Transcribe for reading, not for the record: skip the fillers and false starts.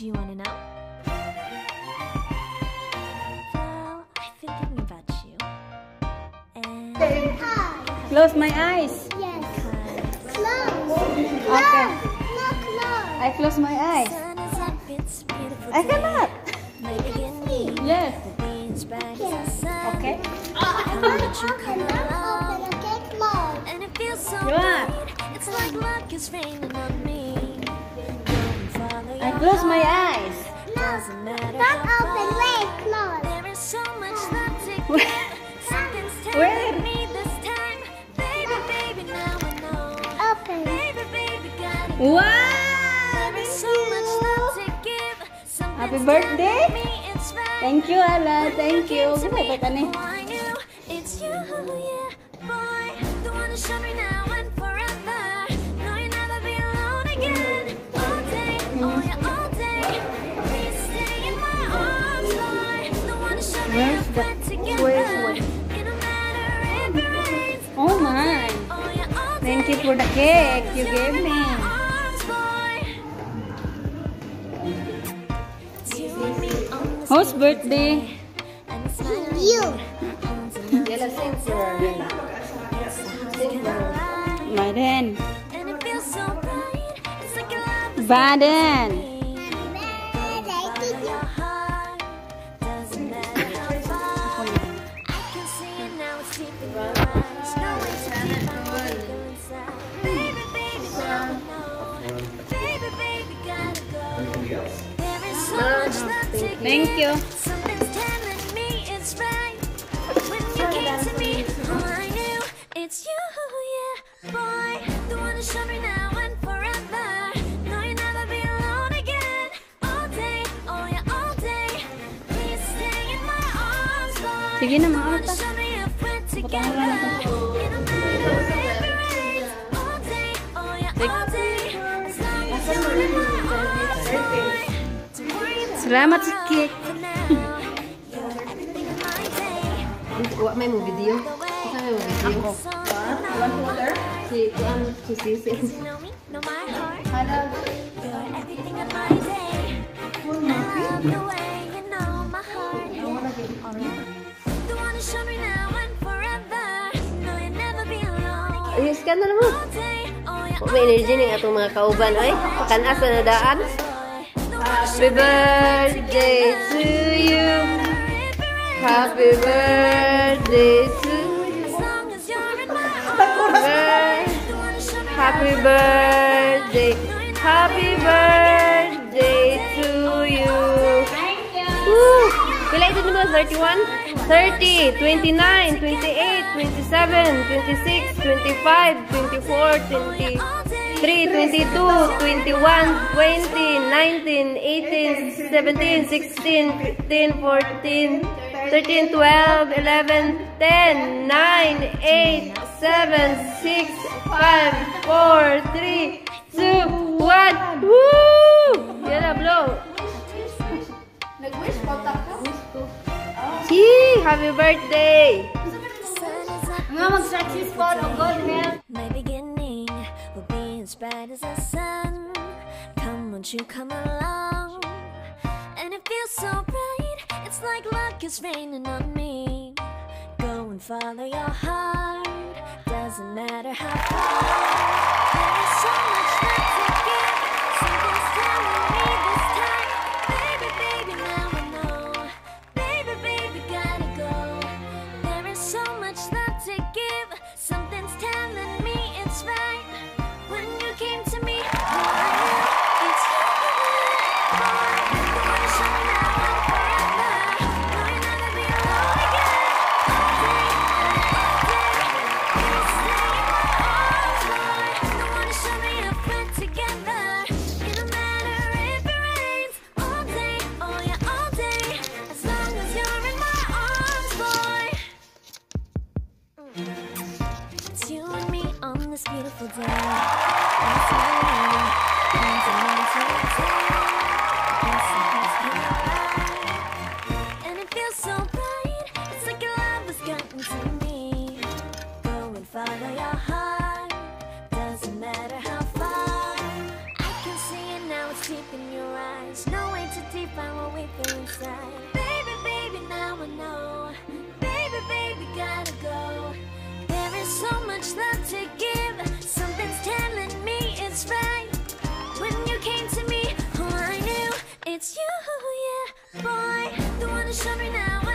Do you want to know? Well, I've been thinking about you. And Close my eyes. Yes. Close. Okay. No, close. I close my eyes. sun is up, it's a beautiful I day. cannot. My beginning Yes. will be as bright as the sun. Okay. Open, okay, close. And it feels so You are. bright. It's like luck is raining on me. Go and follow I your close my heart. eyes. Doesn't matter Not how open, far. wait, close. There is so much love to Where? give. Something's Where? telling me this time. Baby, baby, now I know. Open. Baby, baby, gotta go. Wow! There is so much love to give. Something's Happy birthday. telling me it's right. Thank you, Ala. Thank you. To me, Gusto ka ni? oh, I knew it's you, yeah, boy. The one to show me now and forever. No, you'll never be alone again. All day, oh yeah, all day. Please stay in my arms, boy. The one to show me Where's if the- we're together. where's- It don't matter if it rains. Oh my. Oh yeah, all day. Thank you for the cake you You're gave in me. my arms, boy. It's you and me on this Whose beautiful birthday? day. And it's smiling. You. Baden. And it feels so bright. It's like a love is Baden. your heart. Doesn't matter how far. I can see it now. It's deep in your eyes. No way to keep on going inside. Baby, baby, now I know. Baby, baby, gotta go. There is so much love to give. Thank you. Something's telling me it's right. When you came to me, oh, I knew it's you, yeah, boy. The one to show me now and forever. No, you'll never be alone again. All day, oh yeah, all day. Please stay in my arms, boy. Sige na, The mga one to ata. show me if we're Putahan together. lang ito. It don't matter if it rains. All day, oh yeah, all day. As long as you're in my arms, boy. Don't worry about Salamat sa cake. for now. You're everything in my day. Wa may mo video. Sa may mo video. Si kuan si Sisi. You know me, know my heart. You're everything in my day. I love the way you know my heart. The one to show me now and forever. No, you'll never be alone. Ay, scan na mo. All day, oh yeah, Wa may energy ning atong mga kauban oy. Kanas na daan. Happy birthday to you. Happy birthday to you. as long as you're in my arms. The one to show me Happy birthday. Happy birthday to you. Woo! Pila ito naman? 31? 30, 29, 28, 27, 26, 25, 24, 23, 22, 21, 20, 19, 18, 17, 16, 15, 14, 13, 12, 11, 10, 9, 8, 7, 6, 5, 4, 3, 2, 1. Woo! Yala, blow. Yee! Happy birthday! My beginning will be as bright as the sun. Come, won't you come along? And it feels so bright. It's like luck is raining on me. Go and follow your heart. Doesn't matter how far. There is so much love to give. Something's telling me this time. Baby, baby, now I know. Baby, baby, gotta go. There is so much love to give. Something's telling me it's right. When you came to me, oh, I knew it's you, boy. The one to show me now and forever. No, you'll never be alone again. All day, all day. Please stay in my arms, boy. The one to show me if we're together. It don't matter if it rains. All day, oh yeah, all day. As long as you're in my arms, boy. It's you and me on this beautiful day. And it's smiling, means a lot to say. Yes, it has been alright. And it feels so bright. It's like your love has gotten to me. Go and follow your heart. Doesn't matter how far. I can see it now. It's deep in your eyes. No way Boy, the one who showed me now